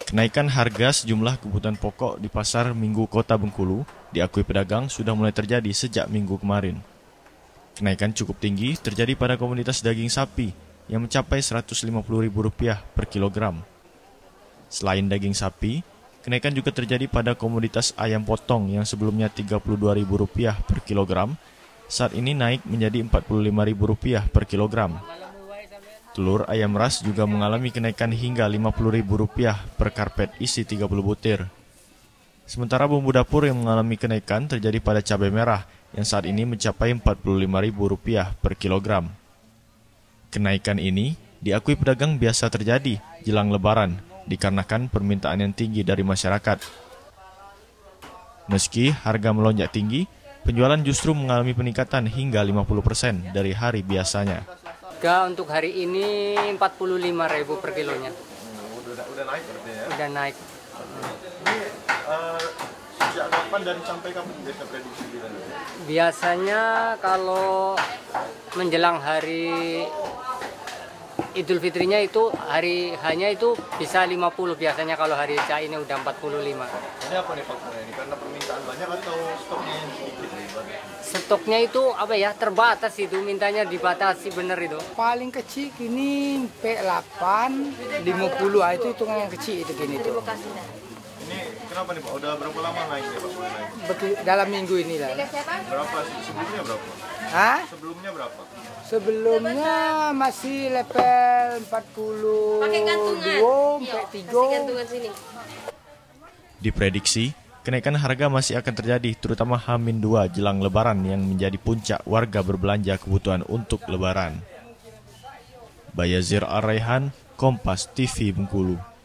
Kenaikan harga sejumlah kebutuhan pokok di pasar Minggu Kota Bengkulu diakui pedagang sudah mulai terjadi sejak minggu kemarin. Kenaikan cukup tinggi terjadi pada komoditas daging sapi yang mencapai Rp150.000 per kilogram. Selain daging sapi, kenaikan juga terjadi pada komoditas ayam potong yang sebelumnya Rp32.000 per kilogram, saat ini naik menjadi Rp45.000 per kilogram. Telur ayam ras juga mengalami kenaikan hingga Rp50.000 per karpet isi 30 butir. Sementara bumbu dapur yang mengalami kenaikan terjadi pada cabai merah yang saat ini mencapai Rp45.000 per kilogram. Kenaikan ini diakui pedagang biasa terjadi jelang Lebaran dikarenakan permintaan yang tinggi dari masyarakat. Meski harga melonjak tinggi, penjualan justru mengalami peningkatan hingga 50% dari hari biasanya. Harga untuk hari ini Rp45.000 per kilonya. Udah naik berarti ya? Udah naik. Ini sejak kapan dan sampai kapan biasa prediksi bilang? Biasanya kalau menjelang hari Idul Fitrinya itu hari hanya itu bisa 50, biasanya kalau hari Isya ini udah 45. Ini apa nih faktornya ini? Karena permintaan banyak atau stoknya yang sedikit nih? Stoknya itu apa ya, terbatas itu, mintanya dibatasi bener itu. Paling kecil ini P8 50, itu hitungan yang kecil itu gini tuh. Ini kenapa nih Pak? Udah berapa lama naiknya Pak? Mulai naik? Dalam minggu ini lah. Berapa sih? Sebelumnya berapa? Hah? Sebelumnya berapa? Sebelumnya masih level 42, P3. Diprediksi, kenaikan harga masih akan terjadi terutama H-2 jelang Lebaran yang menjadi puncak warga berbelanja kebutuhan untuk Lebaran. Bayazir Ar-Raihan, Kompas TV Bengkulu.